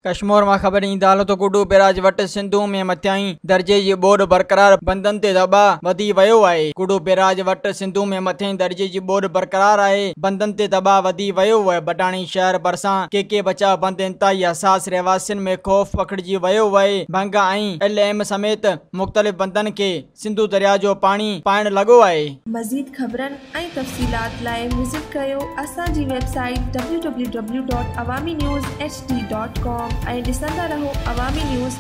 कश्मीर में खबर ईंदा तो कुडू बैराज वट सिंधु में मथियाई दर्जे जी बोर्ड बरकरार बंदन ते दबाव वधी वियो आहे। कुडू बैराज वट सिंधु में मथियाई दर्जे जी बोर्ड बरकरार है। बंदन ते दबाव वधी वियो आहे। बटाणी शहर भरसा के बचाव बंद इंतहाई हसास रहवासियों में खौफ पखड़जी वियो आहे। भंगा LM समेत मुख्तलिफ बंदन के सिंधु दरिया जो पानी पाइण लगो है। मज़ीद खबरन ऐं तफ़सीलात लाइ विज़िट कयो असांजी वेबसाइट www.awamiNewsHD.com ऐं ॾिसंदा रहो अवामी न्यूज़।